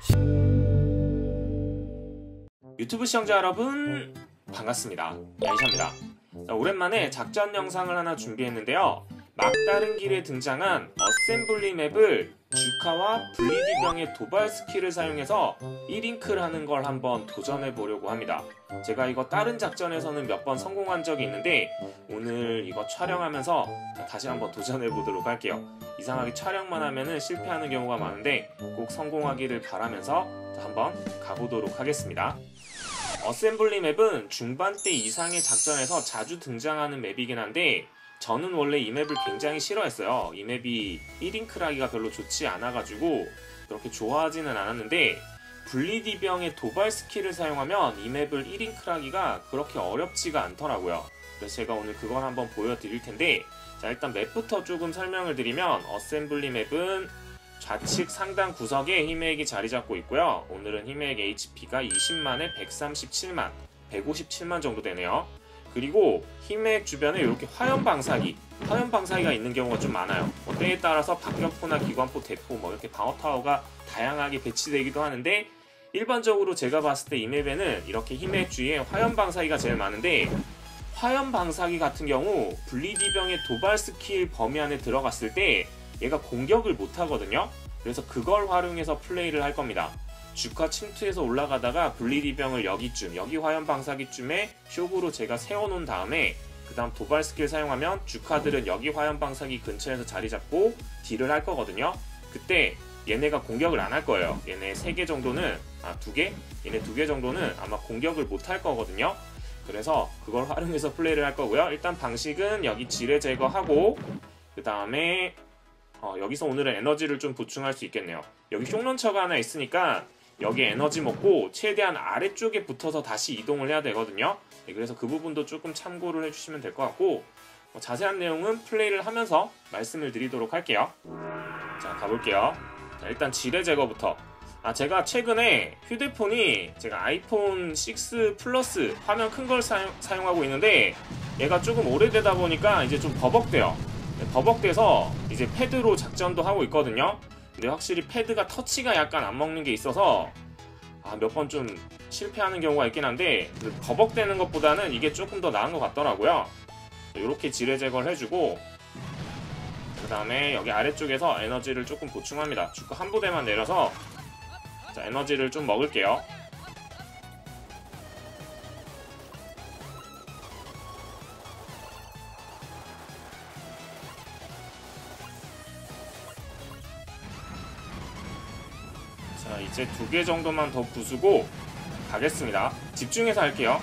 유튜브 시청자 여러분 반갑습니다. 야이샤입니다. 오랜만에 작전 영상을 하나 준비했는데요. 막다른 길에 등장한 어셈블리 맵을 주카와 블리디병의 도발 스킬을 사용해서 1잉크를 하는 걸 한번 도전해 보려고 합니다. 제가 이거 다른 작전에서는 몇 번 성공한 적이 있는데 오늘 이거 촬영하면서 다시 한번 도전해 보도록 할게요. 이상하게 촬영만 하면은 실패하는 경우가 많은데 꼭 성공하기를 바라면서 한번 가보도록 하겠습니다. 어셈블리 맵은 중반대 이상의 작전에서 자주 등장하는 맵이긴 한데 저는 원래 이 맵을 굉장히 싫어했어요. 이 맵이 1잉크를 하기가 별로 좋지 않아가지고 그렇게 좋아하지는 않았는데 블리디병의 도발 스킬을 사용하면 이 맵을 1잉크를 하기가 그렇게 어렵지가 않더라고요. 그래서 제가 오늘 그걸 한번 보여드릴 텐데, 자, 일단 맵부터 조금 설명을 드리면 어셈블리 맵은 좌측 상단 구석에 힘액이 자리 잡고 있고요. 오늘은 힘액 HP가 20만에 137만, 157만 정도 되네요. 그리고 힘액 주변에 이렇게 화염 방사기가 있는 경우가 좀 많아요. 때에 따라서 박격포나 기관포, 대포 이렇게 방어 타워가 다양하게 배치되기도 하는데 일반적으로 제가 봤을 때 이 맵에는 이렇게 힘액 주위에 화염 방사기가 제일 많은데, 화염 방사기 같은 경우 블리디병의 도발 스킬 범위 안에 들어갔을 때 얘가 공격을 못 하거든요. 그래서 그걸 활용해서 플레이를 할 겁니다. 주카 침투에서 올라가다가 블리디병을 여기쯤, 여기 화염 방사기쯤에 쇼구로 제가 세워놓은 다음에 그 다음 도발 스킬 사용하면 주카들은 여기 화염 방사기 근처에서 자리 잡고 딜을 할 거거든요. 그때 얘네가 공격을 안 할 거예요. 얘네 3개 정도는, 2개? 얘네 2개 정도는 아마 공격을 못 할 거거든요. 그래서 그걸 활용해서 플레이를 할 거고요. 일단 방식은 여기 지뢰 제거하고 그 다음에 여기서 오늘은 에너지를 좀 보충할 수 있겠네요. 여기 흉런처가 하나 있으니까 여기 에너지 먹고 최대한 아래쪽에 붙어서 다시 이동을 해야 되거든요. 네, 그래서 그 부분도 조금 참고를 해주시면 될 것 같고, 자세한 내용은 플레이를 하면서 말씀을 드리도록 할게요. 자, 가볼게요. 자, 일단 지뢰 제거부터. 제가 최근에 휴대폰이 제가 아이폰 6 플러스 화면 큰 걸 사용하고 있는데 얘가 조금 오래되다 보니까 이제 좀 버벅대요. 버벅대서 이제 패드로 작전도 하고 있거든요. 근데 확실히 패드가 터치가 약간 안 먹는 게 있어서 몇 번 좀 실패하는 경우가 있긴 한데 버벅대는 것보다는 이게 조금 더 나은 것 같더라고요. 이렇게 지뢰 제거를 해주고 그 다음에 여기 아래쪽에서 에너지를 조금 보충합니다. 주가 한 부대만 내려서 자, 에너지를 좀 먹을게요. 자, 이제 2개 정도만 더 부수고 가겠습니다. 집중해서 할게요.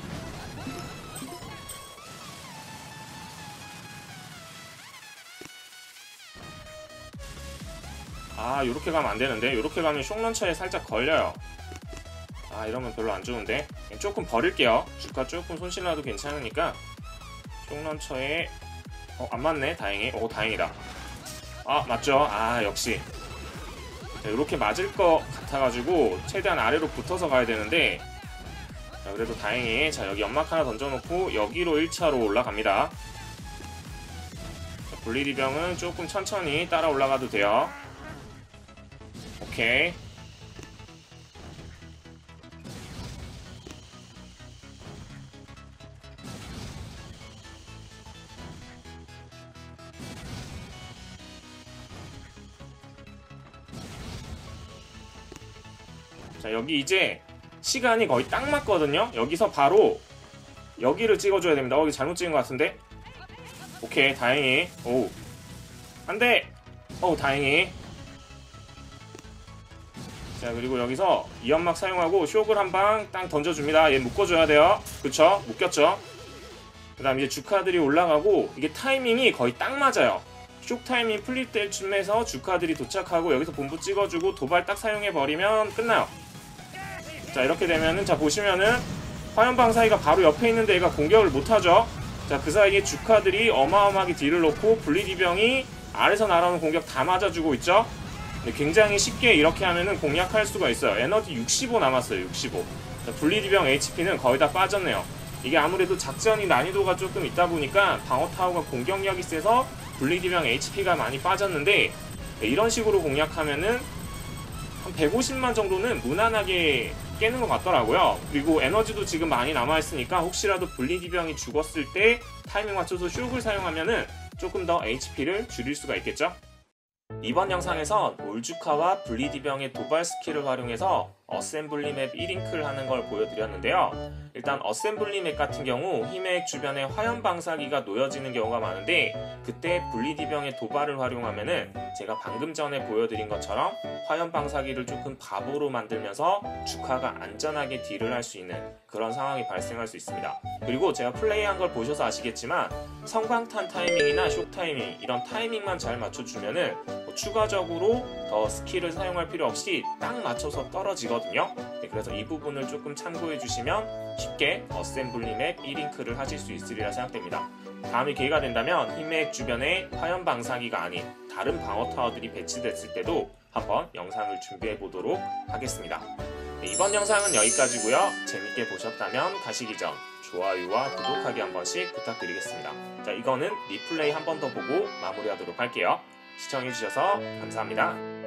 요렇게 가면 안 되는데, 요렇게 가면 흉런처에 살짝 걸려요. 이러면 별로 안 좋은데 조금 버릴게요. 주가 조금 손실나도 괜찮으니까. 흉런처에 안 맞네. 다행히. 다행이다. 맞죠? 역시 이렇게 맞을 것 같아가지고 최대한 아래로 붙어서 가야 되는데, 자, 그래도 다행히. 자, 여기 연막 하나 던져놓고 여기로 1차로 올라갑니다. 자, 블리디병은 조금 천천히 따라 올라가도 돼요. 오케이. 자, 여기 이제 시간이 거의 딱 맞거든요. 여기서 바로 여기를 찍어줘야 됩니다. 여기 잘못 찍은 것 같은데. 오케이, 다행히. 안돼. 다행히. 자, 그리고 여기서 이 연막 사용하고 쇼글 한 방 딱 던져줍니다. 얘 묶어줘야 돼요. 그쵸? 묶였죠? 그 다음 이제 주카들이 올라가고 이게 타이밍이 거의 딱 맞아요. 쇼 타이밍 풀릴 때쯤에서 주카들이 도착하고 여기서 본부 찍어주고 도발 딱 사용해버리면 끝나요. 자, 이렇게 되면은, 자, 보시면은 화염 방사기가 바로 옆에 있는데 얘가 공격을 못하죠. 자, 그 사이에 주카들이 어마어마하게 딜을 넣고 블리디병이 아래서 날아오는 공격 다 맞아주고 있죠. 굉장히 쉽게 이렇게 하면은 공략할 수가 있어요. 에너지 65 남았어요. 65. 자, 블리디병 HP는 거의 다 빠졌네요. 이게 아무래도 작전이 난이도가 조금 있다 보니까 방어 타워가 공격력이 세서 블리디병 HP가 많이 빠졌는데, 이런 식으로 공략하면은 한 150만 정도는 무난하게 깨는 것 같더라고요. 그리고 에너지도 지금 많이 남아있으니까 혹시라도 블리디병이 죽었을 때 타이밍 맞춰서 슉을 사용하면은 조금 더 HP를 줄일 수가 있겠죠. 이번 영상에서 올주카와 블리디병의 도발 스킬을 활용해서 어셈블리 맵 1잉크를 하는 걸 보여드렸는데요. 일단 어셈블리 맵 같은 경우 힘의 주변에 화염 방사기가 놓여지는 경우가 많은데, 그때 블리디병의 도발을 활용하면은 제가 방금 전에 보여드린 것처럼 화염 방사기를 조금 바보로 만들면서 주카가 안전하게 딜을 할 수 있는 그런 상황이 발생할 수 있습니다. 그리고 제가 플레이한 걸 보셔서 아시겠지만 성광탄 타이밍이나 쇼 타이밍, 이런 타이밍만 잘 맞춰주면은 추가적으로 더 스킬을 사용할 필요 없이 딱 맞춰서 떨어지거든요. 그래서 이 부분을 조금 참고해 주시면 쉽게 어셈블리 맵 1잉크를 하실 수 있으리라 생각됩니다. 다음에 기회가 된다면 힘맥 주변에 화염 방사기가 아닌 다른 방어 타워들이 배치됐을 때도 한번 영상을 준비해 보도록 하겠습니다. 이번 영상은 여기까지고요. 재밌게 보셨다면 가시기 전 좋아요와 구독하기 한 번씩 부탁드리겠습니다. 자, 이거는 리플레이 한 번 더 보고 마무리하도록 할게요. 시청해주셔서 감사합니다.